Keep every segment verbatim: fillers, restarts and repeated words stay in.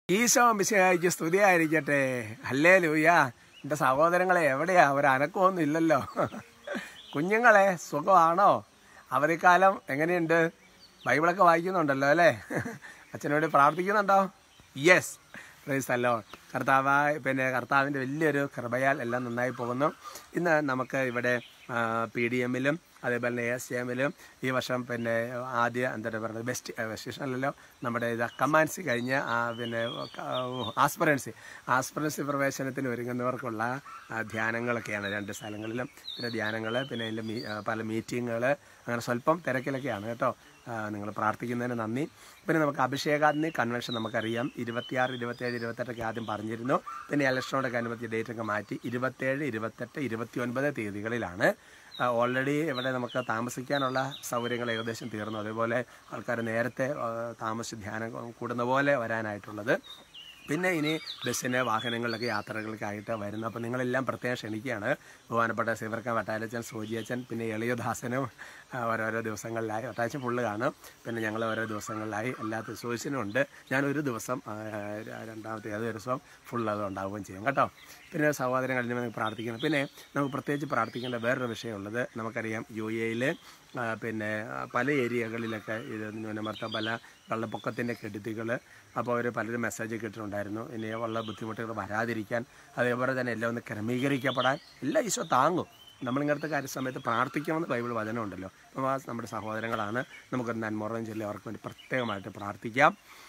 ഈശോ മിശിഹായ്ക്ക് സ്തുതിയായിരിക്കട്ടെ. ഹല്ലേലൂയ. എൻ്റെ സഹോദരങ്ങളെ, എവിടെയാ? ഒരു അനക്കമൊന്നും ഇല്ലല്ലോ. കുഞ്ഞുങ്ങളെ, സുഖമാണോ? അവധിക്കാലം എങ്ങനെയുണ്ട്? ബൈബിളൊക്കെ വായിക്കുന്നുണ്ടല്ലോ അല്ലേ? അച്ഛനോട് പ്രാർത്ഥിക്കുന്നുണ്ടോ? Yes, praise the lord. കർത്താവായ പിന്നെ കർത്താവിൻ്റെ വലിയൊരു കൃപയാൽ എല്ലാം നന്നായി പോകുന്നു. ഇന്ന് നമുക്ക് ഇവിടെ പി ഡി എമ്മിലും അതേപോലെ തന്നെ എ എസ് സി എമ്മിലും ഈ വർഷം പിന്നെ ആദ്യ എന്താ പറയുന്നത് ബെസ്റ്റ് ബെസ്റ്റീഷനല്ലോ നമ്മുടെ ഇത് കമാൻസി കഴിഞ്ഞ് പിന്നെ ആസ്പിറൻസി ആസ്പിറൻസി പ്രവേശനത്തിന് ഒരുങ്ങുന്നവർക്കുള്ള ധ്യാനങ്ങളൊക്കെയാണ് രണ്ട് സ്ഥലങ്ങളിലും. പിന്നെ ധ്യാനങ്ങൾ, പിന്നെ അതിൻ്റെ മീ പല മീറ്റിങ്ങുകൾ, അങ്ങനെ സ്വല്പം തിരക്കിലൊക്കെയാണ് കേട്ടോ. നിങ്ങൾ പ്രാർത്ഥിക്കുന്നതിന് നന്ദി. പിന്നെ നമുക്ക് അഭിഷേകാഗ്നി കൺവെൻഷൻ നമുക്കറിയാം, ഇരുപത്തിയാറ് ഇരുപത്തേഴ് ഇരുപത്തെട്ടൊക്കെ ആദ്യം പറഞ്ഞിരുന്നു. പിന്നെ ഇലക്ഷനോടൊക്കെ അനുബന്ധിച്ച് ഡേറ്റൊക്കെ മാറ്റി ഇരുപത്തേഴ് ഇരുപത്തെട്ട് ഇരുപത്തി ഒൻപത് തീയതികളിലാണ്. ഓൾറെഡി ഇവിടെ നമുക്ക് താമസിക്കാനുള്ള സൗകര്യങ്ങൾ ഏകദേശം തീർന്നു. അതേപോലെ ആൾക്കാർ നേരത്തെ താമസിച്ച് ധ്യാനം കൂടുന്ന പോലെ വരാനായിട്ടുള്ളത്. പിന്നെ ഇനി ബസ്സിന് വാഹനങ്ങളിലൊക്കെ യാത്രകൾക്കായിട്ട് വരുന്നു. അപ്പോൾ നിങ്ങളെല്ലാം പ്രത്യേകം ക്ഷണിക്കുകയാണ്. ബഹുമാനപ്പെട്ട സിവർക്ക വട്ടാലച്ചൻ, സോജിയച്ചൻ, പിന്നെ എളിയദാസനും ഓരോരോ ദിവസങ്ങളിലായി, വട്ടാച്ചൻ ഫുള്ള് കാണും. പിന്നെ ഞങ്ങൾ ഓരോ ദിവസങ്ങളിലായി എല്ലാ സോജിച്ചനും ഉണ്ട്. ഞാനൊരു ദിവസം രണ്ടാമത്തെ ഏത് ദിവസം ഫുൾ അത് ഉണ്ടാവുകയും ചെയ്യും കേട്ടോ. പിന്നെ സഹോദരങ്ങളിൽ നമുക്ക് പ്രാർത്ഥിക്കണം. പിന്നെ നമുക്ക് പ്രത്യേകിച്ച് പ്രാർത്ഥിക്കേണ്ട വേറൊരു വിഷയമുള്ളത്, നമുക്കറിയാം യു എയിൽ പിന്നെ പല ഏരിയകളിലൊക്കെ ഇത് ന്യൂനമർദ്ദം, പല വെള്ളപ്പൊക്കത്തിൻ്റെ കെടുതികൾ. അപ്പോൾ അവർ പലരും മെസ്സേജ് കിട്ടിയിട്ടുണ്ടായിരുന്നു, ഇനി ഉള്ള ബുദ്ധിമുട്ടുകൾ വരാതിരിക്കാൻ, അതേപോലെ തന്നെ എല്ലാം ഒന്ന് ക്രമീകരിക്കപ്പെടാൻ എല്ലാം ഈശോ താങ്ങും. നമ്മളിങ്ങനത്തെ കാര്യ സമയത്ത് പ്രാർത്ഥിക്കാമെന്ന് ബൈബിൾ വചനമുണ്ടല്ലോ. അപ്പോൾ നമ്മുടെ സഹോദരങ്ങളാണ്, നമുക്കൊരു നന്മ ചൊല്ലി അവർക്ക് വേണ്ടി പ്രത്യേകമായിട്ട് പ്രാർത്ഥിക്കാം.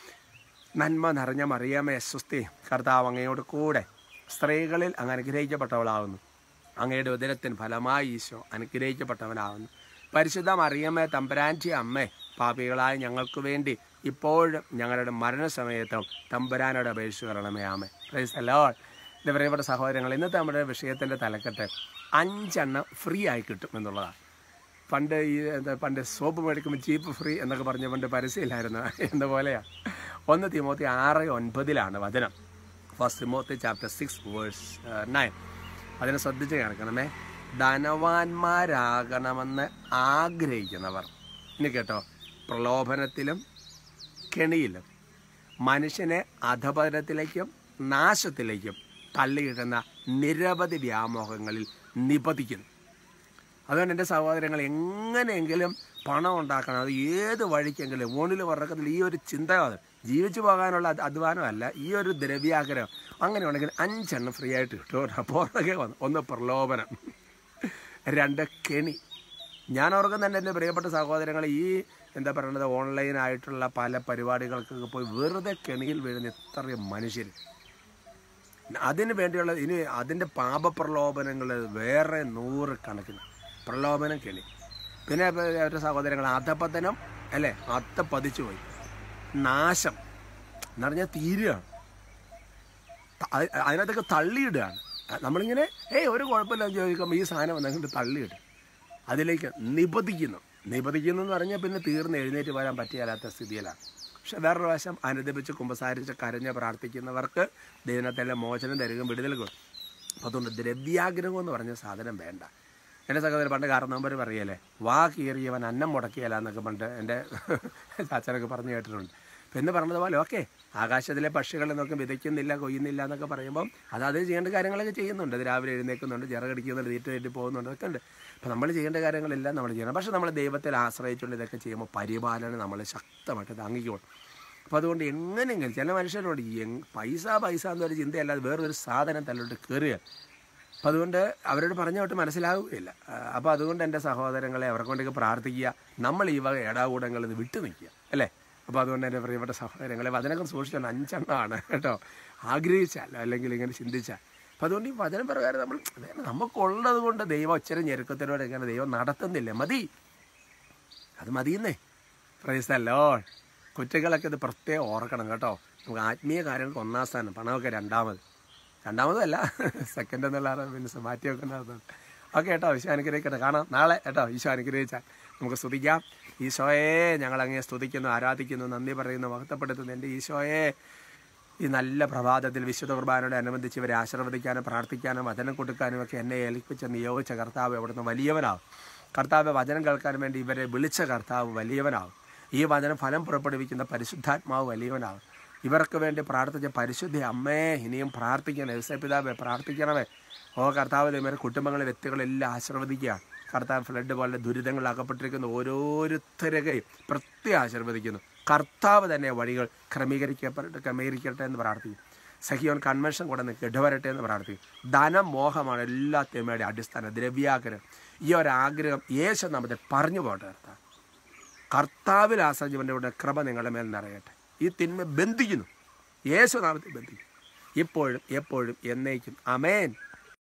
നന്മ നിറഞ്ഞ മറിയാമേ സ്വസ്തി, കർത്താവ് അങ്ങയോട് കൂടെ സ്ത്രീകളിൽ അങ്ങ് അനുഗ്രഹിക്കപ്പെട്ടവളാകുന്നു. അങ്ങയുടെ ഉദരത്തിന് ഫലമായി ഈശോ അനുഗ്രഹിക്കപ്പെട്ടവനാകുന്നു. പരിശുദ്ധ മറിയമ്മേ തമ്പുരാൻ്റെ അമ്മേ, പാപികളായ ഞങ്ങൾക്ക് വേണ്ടി ഇപ്പോഴും ഞങ്ങളുടെ മരണസമയത്തും തമ്പുരാനോട് അപേക്ഷിച്ച് തരണമേ. ആമേ. Praise the lord. എൻ്റെ പ്രിയപ്പെട്ട സഹോദരങ്ങൾ, ഇന്നത്തെ നമ്മുടെ വിഷയത്തിൻ്റെ തലക്കെട്ട് അഞ്ചെണ്ണം ഫ്രീ ആയി കിട്ടും എന്നുള്ളതാണ്. പണ്ട് ഈ എന്താ പണ്ട് സോപ്പ് മേടിക്കുമ്പോൾ ചീപ്പ് ഫ്രീ എന്നൊക്കെ പറഞ്ഞ പണ്ട് പരസ്യമില്ലായിരുന്നു എന്ന പോലെയാണ്. ഒന്ന് തിമോത്തി ആറ് ഒൻപതിലാണ് വചനം. First Timothy chapter six verse nine. അതിനെ ശ്രദ്ധിച്ച് കേൾക്കണമേ. ധനവാന്മാരാകണമെന്ന് ആഗ്രഹിക്കുന്നവർ, ഇനി കേട്ടോ, പ്രലോഭനത്തിലും കെണിയിലും മനുഷ്യനെ അധപതനത്തിലേക്കും നാശത്തിലേക്കും തള്ളിയിടുന്ന നിരവധി വ്യാമോഹങ്ങളിൽ നിപതിക്കുന്നു. അതുകൊണ്ട് എൻ്റെ സഹോദരങ്ങൾ, എങ്ങനെയെങ്കിലും പണം ഉണ്ടാക്കണം, അത് ഏത് വഴിക്കെങ്കിലും ഊണിൽ പറക്കത്തിൽ ഈ ഒരു ചിന്തവാദം, ജീവിച്ചു പോകാനുള്ള അധ്വാനമല്ല, ഈ ഒരു ദ്രവ്യാഗ്രഹം അങ്ങനെയുണ്ടെങ്കിൽ അഞ്ചെണ്ണം ഫ്രീ ആയിട്ട് കിട്ടും. പുറകെ വന്നു. ഒന്ന് പ്രലോഭനം, രണ്ട് കെണി. ഞാൻ ഓർക്കുന്നുണ്ട് എൻ്റെ പ്രിയപ്പെട്ട സഹോദരങ്ങൾ, ഈ എന്താ പറയുന്നത് ഓൺലൈനായിട്ടുള്ള പല പരിപാടികൾക്കൊക്കെ പോയി വെറുതെ കെണിയിൽ വീഴുന്ന എത്രയും മനുഷ്യർ. അതിന് വേണ്ടിയുള്ള ഇനി അതിൻ്റെ പാപപ്രലോഭനങ്ങൾ വേറെ നൂറ് കണക്കിന്. പ്രലോഭനം, കെണി. പിന്നെ അവരുടെ സഹോദരങ്ങൾ അധപതനം അല്ലേ, അത്ത പതിച്ചു പോയി, നാശം എന്ന് പറഞ്ഞാൽ തീരുകയാണ്, അതിനകത്തൊക്കെ തള്ളിയിടുകയാണ്. നമ്മളിങ്ങനെ ഏയ് ഒരു കുഴപ്പമില്ലെന്ന് ചോദിക്കുമ്പോൾ ഈ സാധനം വന്നിട്ട് തള്ളിയിടും, അതിലേക്ക് നിപതിക്കുന്നു. നിപതിക്കുന്നു എന്ന് പറഞ്ഞാൽ പിന്നെ തീർന്ന് എഴുന്നേറ്റ് വരാൻ പറ്റിയാലാത്ത സ്ഥിതിയിലാണ്. പക്ഷെ വേറൊരു വശം അനുദപിച്ച് കുമ്പസാരിച്ച് കരഞ്ഞ് പ്രാർത്ഥിക്കുന്നവർക്ക് ദൈവത്തിൻ്റെ മോചനം തരുകയും വിടുതൽ കൊടുക്കും. അപ്പോൾ അതുകൊണ്ട് ദ്രവ്യാഗ്രഹം എന്ന് പറഞ്ഞ സാധനം വേണ്ട. എൻ്റെ സഹോദരൻ പണ്ട് കാരണവന്മാർ പറയല്ലേ, വാ കീറിയവൻ അന്നം മുടക്കിയല്ല എന്നൊക്കെ പണ്ട് എൻ്റെ ചാച്ചനൊക്കെ പറഞ്ഞു കേട്ടിട്ടുണ്ട്. എന്ന് പറഞ്ഞതുപോലെ ഓക്കെ, ആകാശത്തിലെ പക്ഷികളെ നോക്കി വിതയ്ക്കുന്നില്ല, കൊയ്യുന്നില്ല എന്നൊക്കെ പറയുമ്പം അത് അത് ചെയ്യേണ്ട കാര്യങ്ങളൊക്കെ ചെയ്യുന്നുണ്ട്. അത് രാവിലെ എഴുന്നേൽക്കുന്നുണ്ട്, ചിറകടിക്കുന്നുണ്ട്, തീറ്റ തെറ്റി പോകുന്നുണ്ട്, അതൊക്കെ ഉണ്ട്. അപ്പോൾ നമ്മൾ ചെയ്യേണ്ട കാര്യങ്ങളെല്ലാം നമ്മൾ ചെയ്യണം. പക്ഷേ നമ്മൾ ദൈവത്തിൽ ആശ്രയിച്ചുകൊണ്ട് ഇതൊക്കെ ചെയ്യുമ്പോൾ പരിപാലനം നമ്മൾ ശക്തമായിട്ട് താങ്ങിക്കോളും. അപ്പോൾ അതുകൊണ്ട് എങ്ങനെയെങ്കിലും ചില മനുഷ്യരോട് പൈസ പൈസ എന്നൊരു ചിന്തയല്ലാതെ വേറൊരു സാധനം തല്ലോട്ട് കയറുക. അപ്പോൾ അതുകൊണ്ട് അവരോട് പറഞ്ഞോട്ട് മനസ്സിലാവുകയില്ല. അപ്പോൾ അതുകൊണ്ട് എൻ്റെ സഹോദരങ്ങളെ അവർക്ക് വേണ്ടിയൊക്കെ പ്രാർത്ഥിക്കുക. നമ്മൾ ഈ വക ഏടാകൂടങ്ങളിൽ നിന്ന് വിട്ടു നിൽക്കുക അല്ലേ. അപ്പോൾ അതുകൊണ്ട് എൻ്റെ പ്രിയപ്പെട്ട സഹോദരങ്ങളെ, വചനമൊക്കെ സൂക്ഷിച്ചാൽ അഞ്ചെണ്ണമാണ് കേട്ടോ, ആഗ്രഹിച്ചാൽ അല്ലെങ്കിൽ ഇങ്ങനെ ചിന്തിച്ചാൽ. അപ്പോൾ അതുകൊണ്ട് ഈ വചനം പ്രകാരം നമ്മൾ നമുക്കുള്ളത് കൊണ്ട് ദൈവം ഒച്ചര ഞെരുക്കത്തിനോട് എങ്ങനെ ദൈവം നടത്തുന്നില്ല, മതി, അത് മതിയെന്നേ. Praise the lord. കുറ്റങ്ങളൊക്കെ ഇത് പ്രത്യേകം ഓർക്കണം കേട്ടോ. നമുക്ക് ആത്മീയ കാര്യങ്ങൾക്ക് ഒന്നാം സ്ഥാനം, പണമൊക്കെ രണ്ടാമത് രണ്ടാമതല്ല സെക്കൻഡ് എന്നുള്ള പിന്നെ മാറ്റി വെക്കുന്നത്. ഓക്കെ കേട്ടോ, ഈശോ അനുഗ്രഹിക്കട്ടെ. കാണാം നാളെ കേട്ടോ. ഈശോ അനുഗ്രഹിച്ചാൽ നമുക്ക് സ്തുതിക്കാം. ഈശോയെ, ഞങ്ങളങ്ങനെ സ്തുതിക്കുന്നു, ആരാധിക്കുന്നു, നന്ദി പറയുന്നു, മഹത്വപ്പെടുത്തുന്നു. എൻ്റെ ഈശോയെ, ഈ നല്ല പ്രഭാതത്തിൽ വിശുദ്ധ കുർബാനയോട് അനുബന്ധിച്ച് ഇവരെ ആശീർവദിക്കാനും പ്രാർത്ഥിക്കാനും വചനം കൊടുക്കാനും ഒക്കെ എന്നെ ഏൽപ്പിച്ച് നിയോഗിച്ച കർത്താവ് അവിടുന്ന് വലിയവനാവും. കർത്താവ് വചനം കേൾക്കാൻ വേണ്ടി ഇവരെ വിളിച്ച കർത്താവ് വലിയവനാവും. ഈ വചനം ഫലം പുറപ്പെടുവിക്കുന്ന പരിശുദ്ധാത്മാവ് വലിയവനാവും. ഇവർക്ക് വേണ്ടി പ്രാർത്ഥിച്ച പരിശുദ്ധ അമ്മേ ഇനിയും പ്രാർത്ഥിക്കണേ. യേശുപിതാവേ പ്രാർത്ഥിക്കണമേ. ഓ കർത്താവ്, ഇവരെ കുടുംബങ്ങളെ വ്യക്തികളെല്ലാം ആശീർവദിക്കുക. കർത്താവ് ഫ്ലഡ് പോലെ ദുരിതങ്ങളിൽ അകപ്പെട്ടിരിക്കുന്ന ഓരോരുത്തരെയും പ്രത്യേകം ആശീർവദിക്കുന്നു. കർത്താവ് തന്നെ വഴികൾ ക്രമീകരിക്കപ്പെട്ട് ക്രമീകരിക്കട്ടെ എന്ന് പ്രാർത്ഥിക്കും. സഹിയോൻ കൺവെൻഷൻ കൂടെ നിന്ന് ഇടവരട്ടെ എന്ന് പ്രാർത്ഥിക്കും. ധനം മോഹമാണ് എല്ലാ തിന്മയുടെ അടിസ്ഥാനം, ദ്രവ്യാഗ്രഹം. ഈ ഒരാഗ്രഹം യേശു നാമത്തിൽ പറഞ്ഞു പോട്ടെ. കർത്താവ് കർത്താവിൽ ആശ്രയിച്ചവൻ്റെ കൃപ നിങ്ങളുടെ മേൽ നിറയട്ടെ. ഈ തിന്മ ബന്ധിക്കുന്നു, യേശു നാമത്തിൽ ബന്ധിക്കും, ഇപ്പോഴും എപ്പോഴും എന്നേക്കും. ആമേൻ.